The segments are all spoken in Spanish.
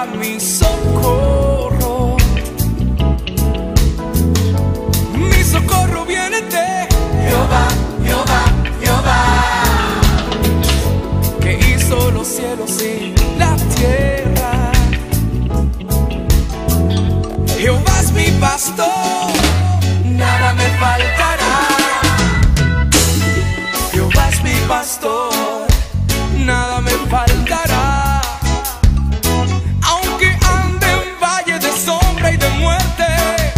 Jehová mi socorro. Mi socorro viene de Jehová, Jehová, Jehová, que hizo los cielos y la tierra. Jehová es mi pastor, nada me faltará. Jehová es mi pastor, nada me faltará. Aunque ande en valle de sombra y de muerte,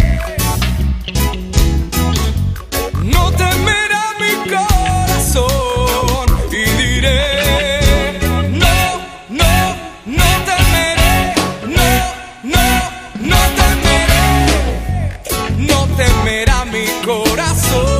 no temerá mi corazón. Y diré, no, no, no temeré, no, no, no temeré, no temerá mi corazón.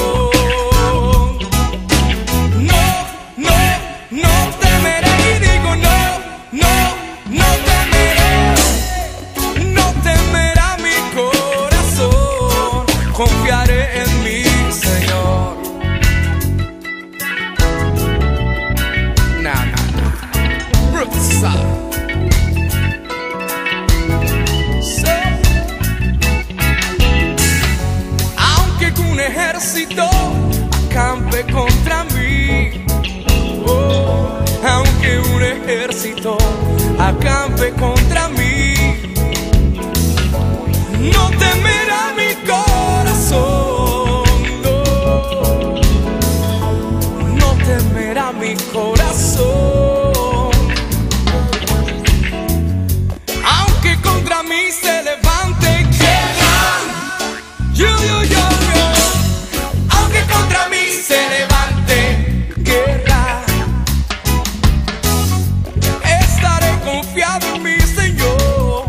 Confiaré en mi Señor. Nah, nah, nah. Roots up. So, aunque un ejército acampe contra mí, oh, aunque un ejército acampe contra mí, no temerá mi corazón, no, no temerá mi corazón. Aunque contra mí se levante guerra, aunque contra mí se levante guerra, estaré confiado en mi Señor.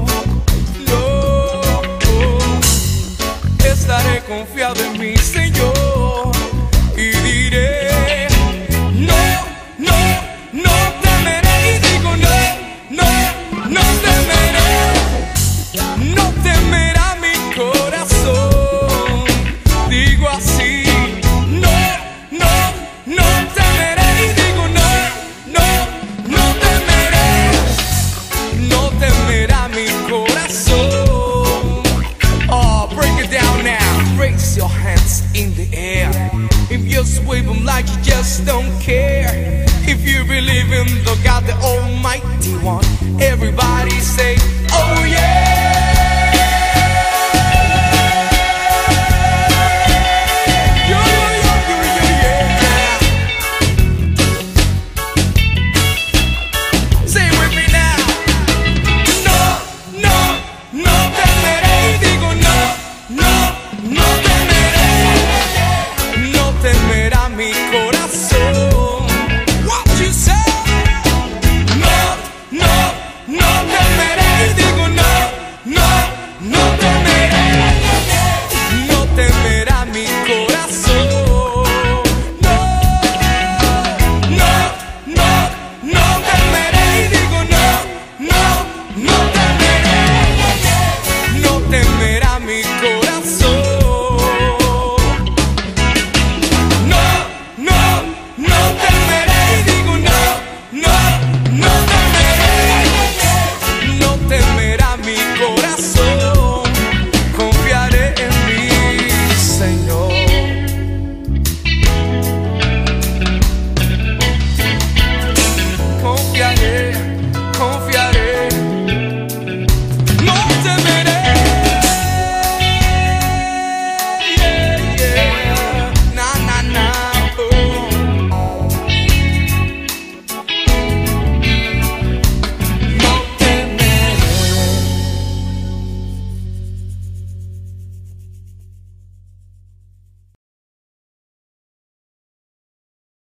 Estaré confiado en mi Señor y diré, no, no, no temeré. Y digo, no, no, no temeré, no temerá mi corazón. Digo así, no, no, no temeré. Y digo, no, no, no temeré, no temerá mi corazón. Raise your hands in the air. If you wave them like you just don't care. If you believe in the God, the Almighty One, everybody say